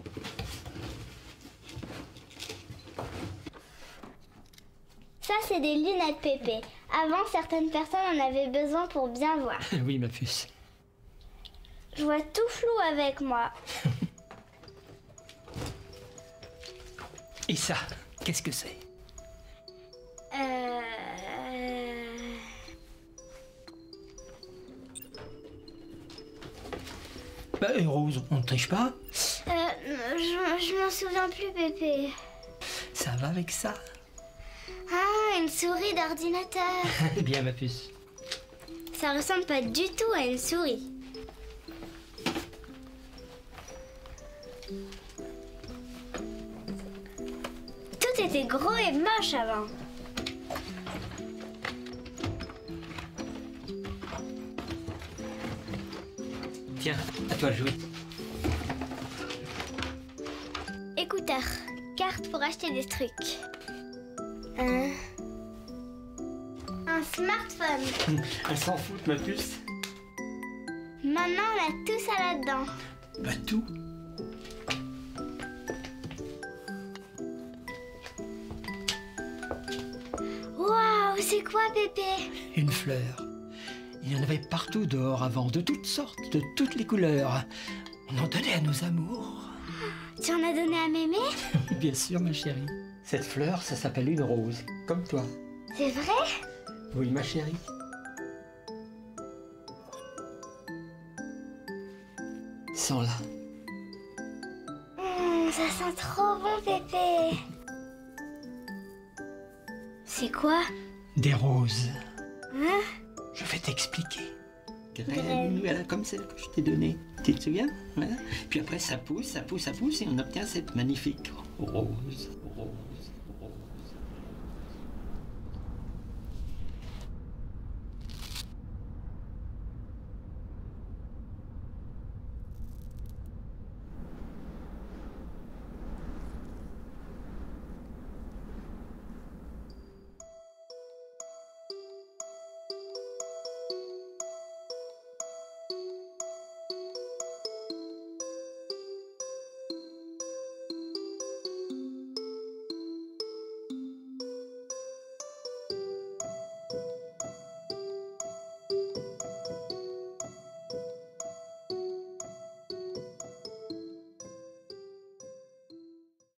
Ça, c'est des lunettes, Pépé. Avant, certaines personnes en avaient besoin pour bien voir. Oui, ma puce. Je vois tout flou avec moi. Et ça, qu'est-ce que c'est? Bah, Rose, on ne triche pas? Je m'en souviens plus, Pépé. Ça va avec ça? Ah, une souris d'ordinateur. Bien, ma puce. Ça ressemble pas du tout à une souris. Tout était gros et moche avant. Tiens, à toi de jouer. Écouteurs, carte pour acheter des trucs. Un smartphone. Elle s'en fout, ma puce. Maintenant, on a tout ça là-dedans. Bah, tout. Waouh, c'est quoi, Pépé? Une fleur. Il y en avait partout dehors avant, de toutes sortes, de toutes les couleurs. On en donnait à nos amours. Tu en as donné à Mémé? Bien sûr, ma chérie. Cette fleur, ça s'appelle une rose, comme toi. C'est vrai? Oui, ma chérie. Sens-la. Ça sent trop bon, Pépé. C'est quoi? Des roses. Hein? Je vais t'expliquer. Voilà, comme celle que je t'ai donnée. Tu te souviens? Voilà. Puis après, ça pousse, ça pousse, ça pousse, et on obtient cette magnifique rose.